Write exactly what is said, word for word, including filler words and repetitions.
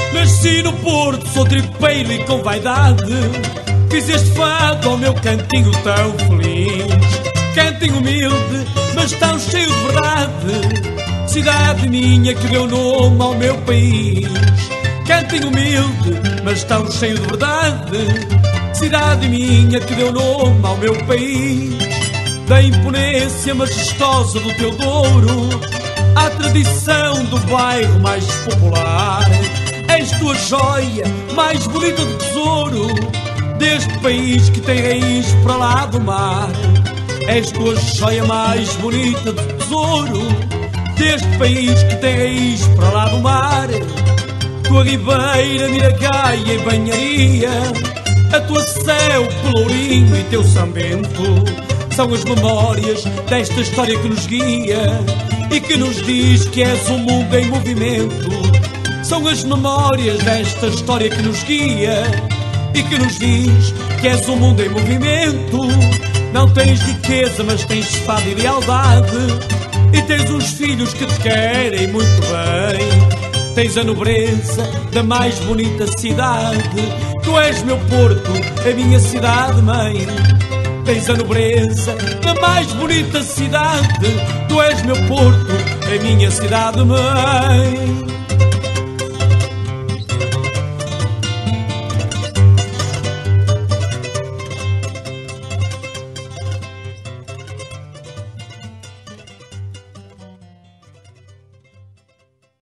Nasci no Porto, sou tripeiro e com vaidade. Fiz este fado ao meu cantinho tão feliz. Cantinho humilde, mas tão cheio de verdade. Cidade minha que deu nome ao meu país. Cantinho humilde, mas tão cheio de verdade. Cidade minha que deu nome ao meu país. Da imponência majestosa do teu Douro à tradição do bairro mais popular. És tua joia mais bonita de tesouro deste país que tem raiz para lá do mar. És tua joia mais bonita de tesouro deste país que tem raiz para lá do mar. Tua ribeira, Miragaia e Banharia, a tua céu, Pelourinho e teu São Bento são as memórias desta história que nos guia e que nos diz que és um mundo em movimento. São as memórias desta história que nos guia e que nos diz que és um mundo em movimento. Não tens riqueza, mas tens fado e lealdade, e tens uns filhos que te querem muito bem. Tens a nobreza da mais bonita cidade. Tu és meu Porto, a minha cidade-mãe. Tens a nobreza da mais bonita cidade. Tu és meu Porto, a minha cidade-mãe.